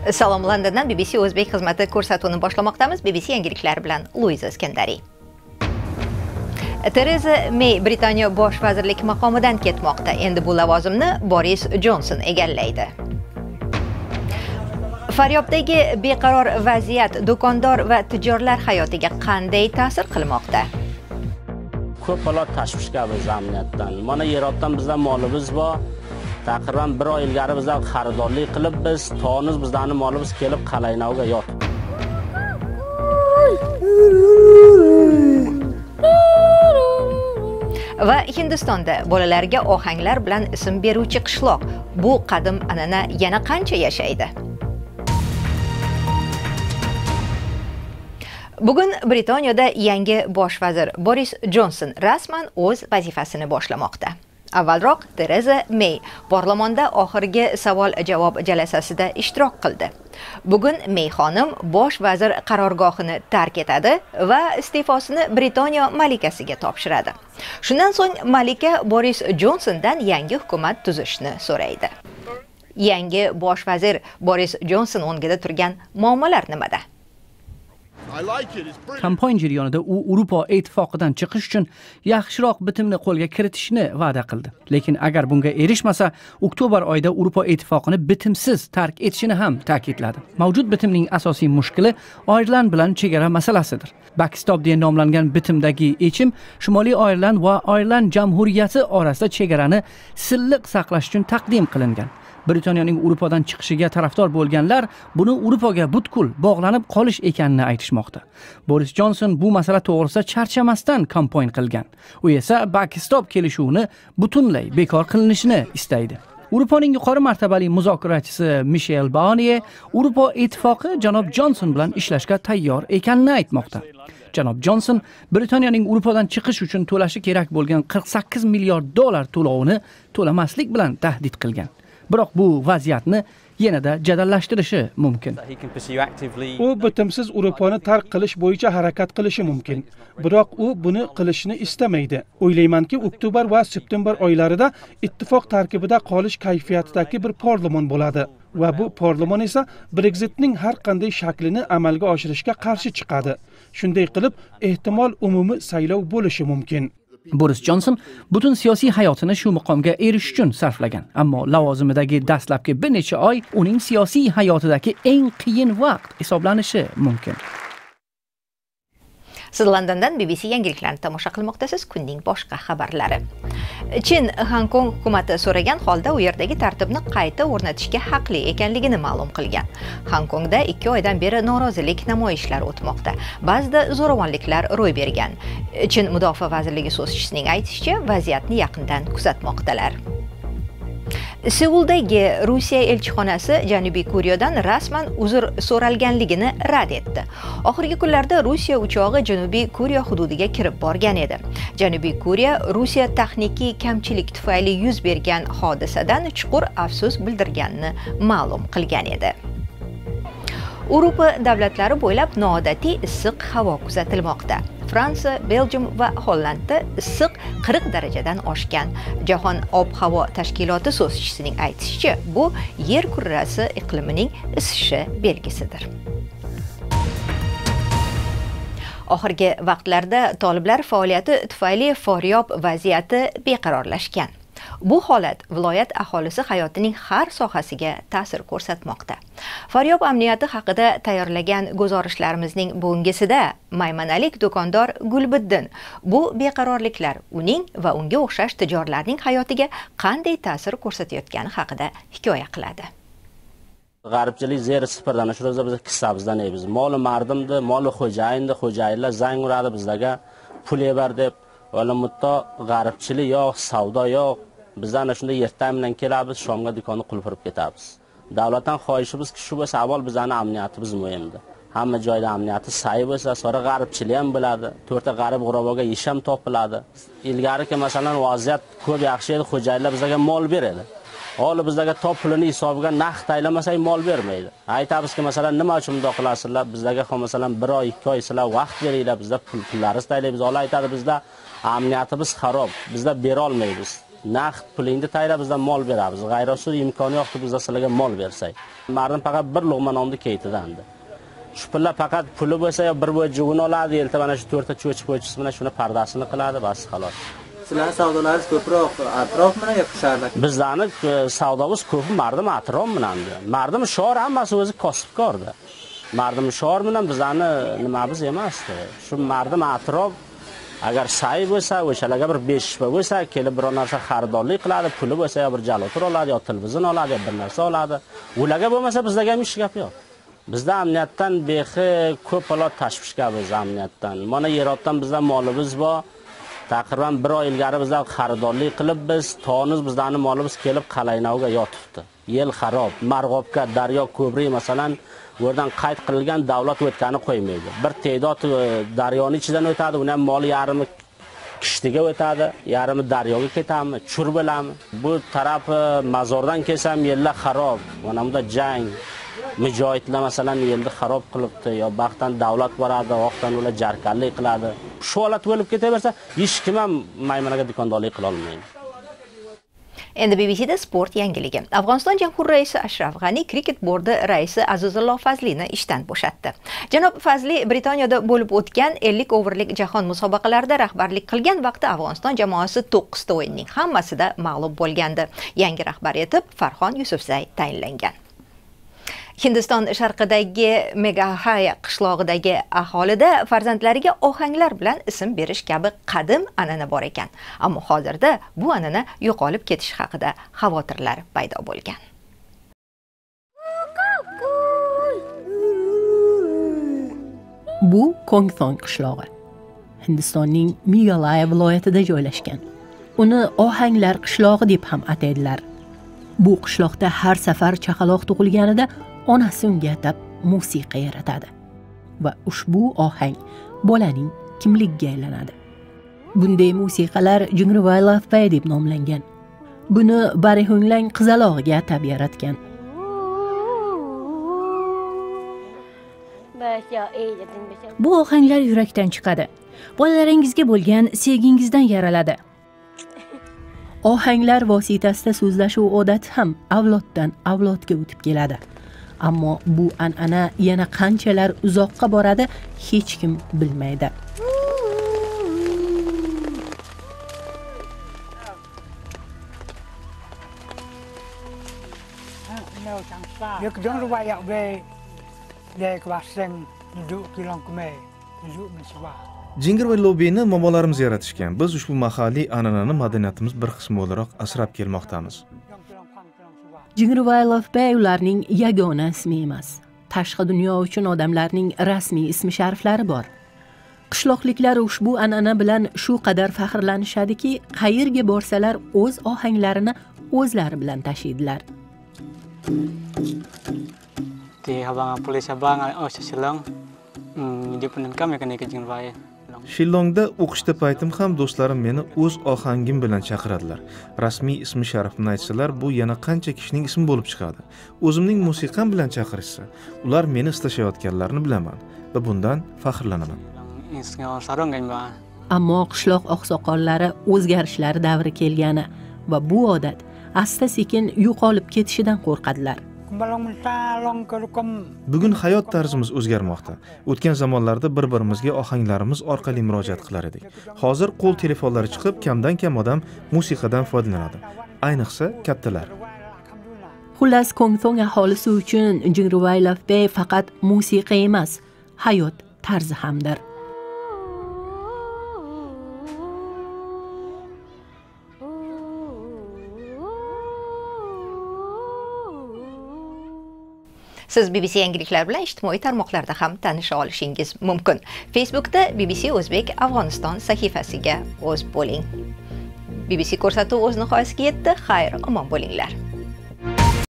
Salom, Londondan BBC O'zbek xizmati ko'rsatuvini boshlamoqdamiz. BBC yangiliklari bilan Luiza Iskandariy. Theresa May Britaniya bosh vazirlik maqomidan ketmoqda. Endi bu lavozimni Boris Johnson egallaydi. Faryobdagi beqaror vaziyat do'kondor va tijorlar hayotiga qanday ta'sir qilmoqda? Ko'p holat tashvishga biz amniyatdan. Mana yerotdan bizdan molimiz bor. Taqriban 1 oy ilgari bizlar xaridorlik qilib biz toniz bizlarning molimiz kelib Qalaynovga yotib. Va Hindistonda bolalarga ohanglar bilan ism beruvchi qishloq. Bu qadim an'ana yana qancha yashaydi? Bugun Britaniyada yangi bosh vazir Boris Johnson rasman o'z vazifasini boshlamoqda. Avvalroq Theresa May parlamentda oxirgi savol-javob jalasasida ishtirok qildi. Bugun May xonim bosh vazir qarorgohini tark etadi va iste'fosini Britaniya malikasiga topshiradi. Shundan so'ng malika Boris Johnsondan yangi hukumat tuzishni so'raydi. Yangi bosh vazir Boris Johnson o'ngida turgan muammolar nimada? Kampaniya jarayonida u Yevropa ittifoqidan chiqish uchun yaxshiroq bitimni qo'lga kiritishni va'da qildi. Lekin agar bunga erishmasa, oktyabr oyida Yevropa ittifoqini bitimsiz tark etishini ham ta'kidladi. Mavjud bitimning asosiy mushkili Irland bilan chegara masalasidir. Backstop deya nomlangan bitimdagi yechim Shimoliy Irland va Irland jamhuriyati orasida chegarani silliq saqlash uchun taqdim qilingan. Britaniyaning Yevropadan chiqishiga tarafdor bo'lganlar buni Yevropaga butkul bog'lanib qolish ekanini aytishmoqda. Boris Johnson bu masala to'g'risida charchamasdan kampaniya qilgan. U esa backstop kelishuvini butunlay bekor qilinishini istaydi. Yevropaning yuqori martabali muzokarachisi Michel Barnier Yevropa ittifoqi janob Johnson bilan ishlashga tayyor ekanini aytmoqda. Janob Johnson Britaniyaning Yevropadan chiqish uchun to'lashi kerak bo'lgan 48 milliard dollar to'lovini to'lamaslik bilan tahdid qilgan. Biroq bu vaziyatni yanada jadallashtirishi mumkin. U bitimsiz Yevropani tark qilish bo'yicha harakat qilishi mumkin. Biroq u buni qilishni istamaydi. O'ylaymanki, oktyabr va september oylarida ittifoq tarkibida qolish kayfiyatidagi bir parlament bo'ladi va bu parlament esa Brexitning har qanday shaklini amalga oshirishga qarshi chiqadi. Shunday qilib, ehtimol umumiy saylov bo'lishi mumkin. Boris Johnson butun siyosiy hayotini shu muqomga erishish uchun sarflagan. Ammo lavozimidagi dastlabki bir necha oy uning siyosiy hayotidagi eng qiyin vaqt hisoblanishi mumkin. Siz Londondan BBC yangiliklarini tomosha qilmoqdasiz. Kunning boshqa xabarlari. Chin Hong Kong hukumati so'ragan holda u yerdagi tartibni qayta o'rnatishga haqli ekanligini ma'lum qilgan. Hong Kongda 2 oydan beri norozilik namoyishlari o'tmoqda. Ba'zida zo'ravonliklar ro'y bergan. Chin mudofaa vazirligi so'zchisining aytishicha, vaziyatni yaqindan kuzatmoqdalar. Seuldagi Rossiya elchixonasi Janubiy Koreyadan rasman uzr so'ralganligini rad etdi. Oxirgi kunlarda Rossiya uchog'i Janubiy Koreya hududiga kirib borgan edi. Janubiy Koreya Rossiya texniki kamchilik tufayli yuz bergan hodisadan chuqur afsus bildirganini ma'lum qilgan edi. Yevropa davlatlari bo'ylab noodatiy issiq havo kuzatilmoqda. Fransiya, Belgium va Hollandda issiq 40 darajadan oshgan. Jahon ob-havo tashkiloti so'zchisining aytishicha, bu yer kurrasi iqlimining isishi belgisidir. Oxirgi vaqtlarda toliblar faoliyati tufayli Faryob vaziyati beqarorlashgan. Bu holat viloyat aholisi hayotining har sohasiga ta'sir ko'rsatmoqda. Faryob amniyati haqida tayyorlagan guzorishlarimizning bugungisida maymanalik do'kondor Gulbiddin bu beqarorliklar uning va unga o'xshash tijorlarning hayotiga qanday ta'sir ko'rsatayotgani haqida hikoya qiladi. G'arbchilik zeri sifirdan shurada biz kissabizdan biz. Moli mardimdi, moli xo'jayinlar zang uradi bizlarga pul ber deb. Valla mutto g'arbchilik yo'q, savdo yo'q. Bizdan shunda ertam bilan kelamiz, shomga do'konni qulfirib ketamiz. Davlatdan xohishimizki, shu bo'lsa avval bizning amniyatimiz muhimdir. Hamma joyda amniyati say bo'lsa, sonra g'arbchilik ham bo'ladi. 4 ta g'arib g'uroboga ish ham topiladi. Ilgariki masalan vaziyat ko'p yaxshi edi, xo'jayinlar bizga mol beradi. Hozir bizga top pulini hisobiga naqd taylamasak mol bermaydi. Aytamizki, masalan, nima uchun bunday qilasizlar? Bizga masalan 1 oy, 2 oy sizlar vaqt beringlar, bizda pullarimiz taylaymiz. Hozir aytadi bizda amniyatimiz xarob, bizda bera olmaymiz. naqd pulingni tayra bizdan mol beramiz. G'ayriusul imkoni yo'qdi bizda sizlarga mol bersak. Mardin faqat bir luqma nonni keytidandi. Shu pullar faqat puli bo'lsa yo bir bo'y jug'un oladi, elta mana shu 4 ta cho'chib bilan shuni pardasini qiladi, bas xolos. Sizlarning savdolaringiz ko'proq atrof bilan yoki shaharda? Bizlarning savdomiz ko'p Mardim atrof bilandi. Mardim shahar hammasi o'zi kasbkorda. Mardim shahar bilan bizlarni nimamiz emasdi. Shu Mardim atrof agar say bo'lsa, o'shalarga bir 5 bo'lsa, kelib biror narsa xaridorlik qiladi, puli bo'lsa yo bir jalotur oladi, yo televizor oladi, yo bir narsa oladi. Ularga bo'lmasa bizlarga ham ish gap yo'q. Bizda amniyatdan bexi ko'p holat tashvishga biz amniyatdan. Mana yerotdan bizda molimiz bor. Taqriban 1 oy ilgari bizlar xaridorlik qilib biz toniz bizlarning molimiz kelib Qalaynovga yotibdi. Yel xarob, Marg'obga, Daryo ko'prik masalan, o'rdan qayd qilingan davlat o'tgani qo'ymaydi. Bir te'dod daryoning ichidan o'tadi, uni ham moli yarimi kishtiga o'tadi, yarimi daryoga ketami, chur bo'lami. Bu taraf mazordan kelsam yerlar xarob, mana bunda jang mujohidlar masalan yerni xarob qilibdi, yo baxtdan davlat boradi, oqdan ular jarkanlik qiladi. Shu holat bo'lib ketaversa, hech kim ham maymunaga do'kondorlik qila olmaydi. Endi BBCda sport yangiligi. Afg'oniston Jamhuriy raisi Ashraf G'ani kriket bordi raisi Azizulloh Fazlini ishdan bo'shatdi. Janob Fazli Britaniyada bo'lib o'tgan 50 overlik jahon musobaqalarida rahbarlik qilgan vaqtda Afg'oniston jamoasi 9 ta o'yinning hammasida mag'lub bo'lgandi. Yangi rahbar etib Farxon Yusufzay tayinlangan. Hindiston sharqidagi Meghaya qishlog'idagi aholida farzandlariga ohanglar bilan ism berish kabi qadim an'ana bor ekan. Ammo hozirda bu an'ana yo'qolib ketish haqida xavotirlar paydo bo'lgan. Bu Kongthong qishlog'i. Hindistonning Meghalaya viloyatida joylashgan. Uni ohanglar qishlog'i deb ham ataydilar. Bu qishloqda har safar chaqaloq tug'ilganida onasi unga atab musiqa yaratadi va ushbu ohang bolaning kimligiga aylanadi. Bunday musiqalar Jingriway Lafpay deb nomlangan. Buni Barihunglang qizalog'iga atab yaratgan. Bu ohanglar yurakdan chiqadi. Bolalaringizga bo'lgan sevgingizdan yaraladi. Ohanglar vositasida so'zlashuv odati ham avloddan avlodga o'tib keladi. Ammo bu an'ana yana qanchalar uzoqqa boradi, hech kim bilmaydi. Jingriway Lobby'ni momolarimiz yaratishgan. Biz ushbu mahalliy an'anani madaniyatimiz bir qismi o'laroq asrab kelmoqdamiz. Jingriway Lafpay ularning yagona ismi emas. Tashqi dunyo uchun odamlarning rasmiy ismi shariflari bor. Qishloqliklar ushbu an'ana bilan shu qadar faxrlanishadiki, qayerga borsalar o'z ohanglarini o'zlari bilan tashiydilar. Shillongda o'qishda paytim ham do'stlarim meni o'z ohangim bilan chaqiradilar. Rasmiy ismi sharifini aytsalar, bu yana qancha kishining ismi bo'lib chiqadi. O'zimning musiqam bilan chaqirishsa, ular meni istashayotganlarini bilaman va bundan faxrlanaman. Ammo qishloq oqsoqollari o'zgarishlar davri kelgani va bu odat asta-sekin yo'qolib ketishidan qo'rqadilar. Bugun hayot tarzimiz o'zgarmoqda. O'tgan zamonlarda bir-birimizga ohanglarimiz orqali murojaat qilar edik. Hozir qo'l telefonlari chiqib, kamdan kam odam musiqadan foydalanadi. Ayniqsa kattalar. Xullas, Kongthong aholisi uchun Jingriway Lafpay faqat musiqa emas, hayot tarzi hamdir. Siz BBC yangiliklar bilan ijtimoiy tarmoqlarda ham tanisha olishingiz mumkin. Facebookda BBC O'zbek Afg'oniston sahifasiga o'z bo'ling. BBC ko'rsatuvi o'z nihoyasiga yetdi. Xayr, omon bo'linglar.